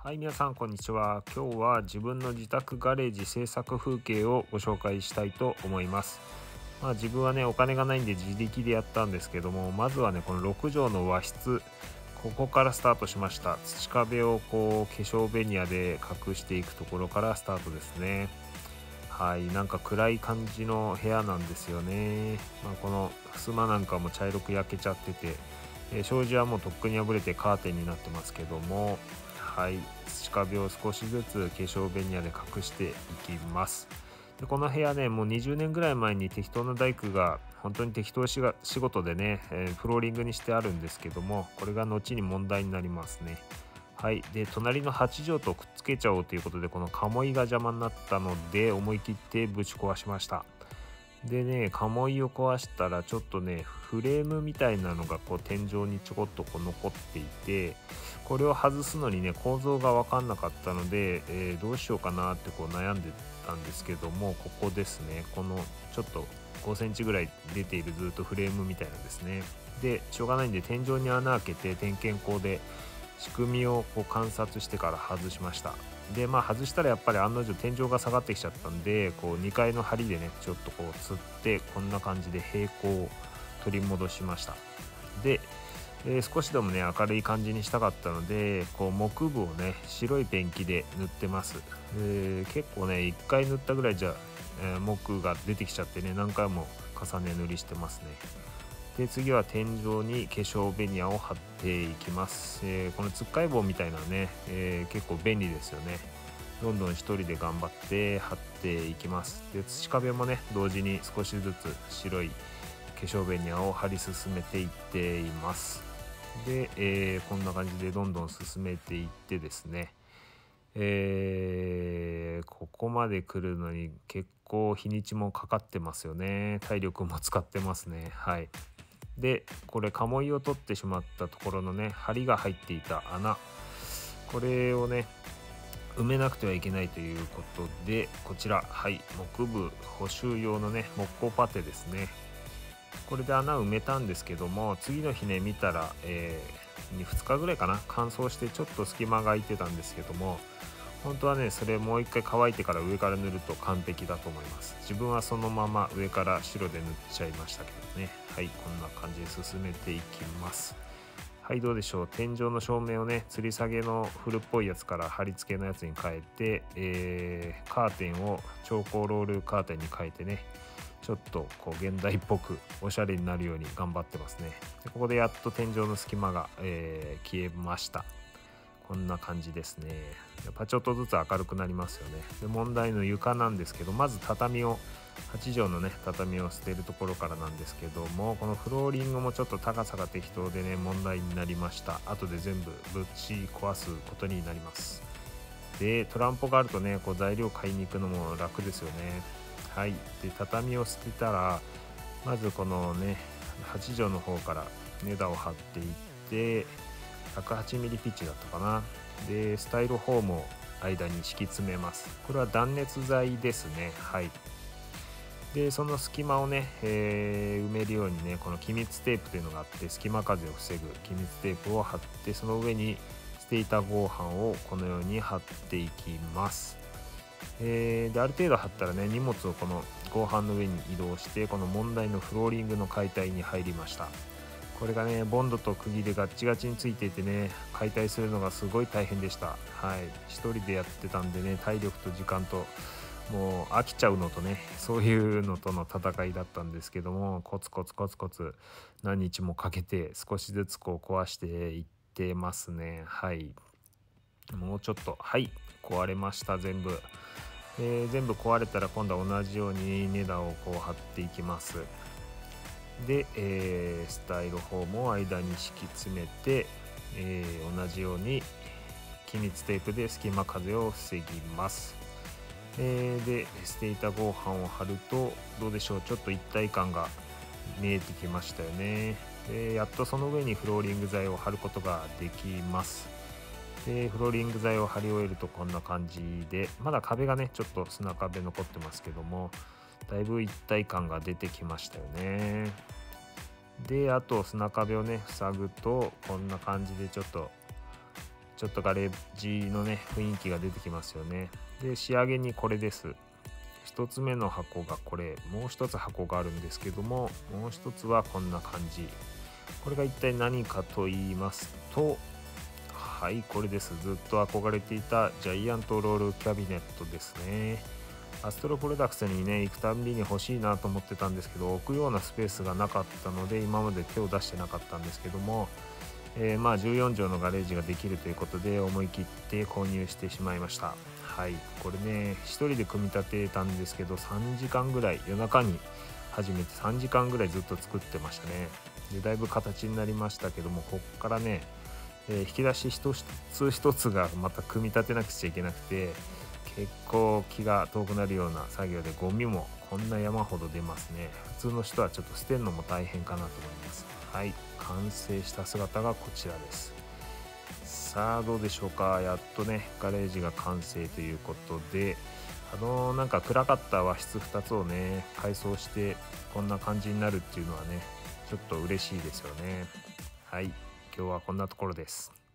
はい、皆さんこんにちは。今日は自分の自宅ガレージ制作風景をご紹介したいと思います。自分はねお金がないんで自力でやったんですけども、まずはねこの6畳の和室、ここからスタートしました。土壁をこう化粧ベニヤで隠していくところからスタートですね。はい、なんか暗い感じの部屋なんですよね。この襖なんかも茶色く焼けちゃってて、障子はもうとっくに破れてカーテンになってますけども、はい、土壁を少しずつ化粧ベニヤで隠していきます。でこの部屋ねもう20年ぐらい前に適当な大工が本当に適当仕事でね、フローリングにしてあるんですけども、これが後に問題になりますね。はい、で隣の8畳とくっつけちゃおうということで、この鴨居が邪魔になったので思い切ってぶち壊しました。でね、鴨居を壊したらちょっとねフレームみたいなのがこう天井にちょこっとこう残っていて、これを外すのにね構造が分かんなかったので、どうしようかなってこう悩んでたんですけども、ここですね、このちょっと5センチぐらい出ているずっとフレームみたいなんですね。でしょうがないんで天井に穴開けて点検口で仕組みをこう観察してから外しました。で外したらやっぱり案の定天井が下がってきちゃったんで、こう2階の梁でねちょっとこうつってこんな感じで平行を取り戻しました。で、少しでもね明るい感じにしたかったので、こう木部をね白いペンキで塗ってます。結構ね1回塗ったぐらいじゃ、木が出てきちゃってね、何回も重ね塗りしてますね。で次は天井に化粧ベニヤを貼っていきます。このつっかい棒みたいなね、結構便利ですよね。どんどん一人で頑張って貼っていきます。で土壁もね同時に少しずつ白い化粧ベニヤを貼り進めていっています。で、こんな感じでどんどん進めていってですね、ここまで来るのに結構日にちもかかってますよね。体力も使ってますね。はい。でこれ鴨居を取ってしまったところのね針が入っていた穴、これをね埋めなくてはいけないということで、こちらはい木部補修用のね木工パテですね。これで穴を埋めたんですけども、次の日ね見たら、2日ぐらいかな乾燥してちょっと隙間が空いてたんですけども、本当はねそれもう一回乾いてから上から塗ると完璧だと思います。自分はそのまま上から白で塗っちゃいましたけどね。はい、こんな感じで進めていきます。はい、どうでしょう。天井の照明をね吊り下げの古っぽいやつから貼り付けのやつに変えて、カーテンを調光ロールカーテンに変えてね、ちょっとこう現代っぽくおしゃれになるように頑張ってますね。でここでやっと天井の隙間が、消えました。こんな感じですね。やっぱちょっとずつ明るくなりますよね。で問題の床なんですけど、まず畳を8畳のね畳を捨てるところからなんですけども、このフローリングもちょっと高さが適当でね問題になりました。後で全部ぶち壊すことになります。でトランポがあるとねこう材料買いに行くのも楽ですよね。はい、で畳を捨てたらまずこのね8畳の方から根太を張っていって、108ミリピッチだったかな。でスタイロフォームを間に敷き詰めます。これは断熱材ですね。はい。でその隙間をね、埋めるようにねこの気密テープというのがあって、隙間風を防ぐ気密テープを貼って、その上に捨て板合板をこのように貼っていきます。である程度貼ったらね荷物をこの合板の上に移動して、この問題のフローリングの解体に入りました。これがねボンドと釘でガッチガチについていてね、解体するのがすごい大変でした。はい、一人でやってたんでね、体力と時間ともう飽きちゃうのとね、そういうのとの戦いだったんですけども、コツコツコツコツ何日もかけて少しずつこう壊していってますね。はい、もうちょっと、はい、壊れました全部。全部壊れたら今度は同じように根太をこう貼っていきます。で、スタイロフォームを間に敷き詰めて、同じように気密テープで隙間風を防ぎます。で捨て板合板を貼るとどうでしょう、ちょっと一体感が見えてきましたよね。でやっとその上にフローリング材を貼ることができます。でフローリング材を貼り終えるとこんな感じで、まだ壁がねちょっと砂壁残ってますけども、だいぶ一体感が出てきましたよね。であと砂壁をね塞ぐとこんな感じでちょっとちょっとガレージのね雰囲気が出てきますよね。で仕上げにこれです。1つ目の箱がこれ、もう1つ箱があるんですけども、もう1つはこんな感じ。これが一体何かと言いますと、はい、これです。ずっと憧れていたジャイアントロールキャビネットですね。アストロプロダクツにね行くたんびに欲しいなと思ってたんですけど、置くようなスペースがなかったので今まで手を出してなかったんですけども、まあ14畳のガレージができるということで思い切って購入してしまいました。はい、これね1人で組み立てたんですけど3時間ぐらい、夜中に始めて3時間ぐらいずっと作ってましたね。でだいぶ形になりましたけども、こっからね、引き出し一つ一つがまた組み立てなくちゃいけなくて、結構気が遠くなるような作業で、ゴミもこんな山ほど出ますね。普通の人はちょっと捨てるのも大変かなと思います。はい、完成した姿がこちらです。さあどうでしょうか。やっとねガレージが完成ということで、なんか暗かった和室2つをね改装してこんな感じになるっていうのはねちょっと嬉しいですよね。はい、今日はこんなところです。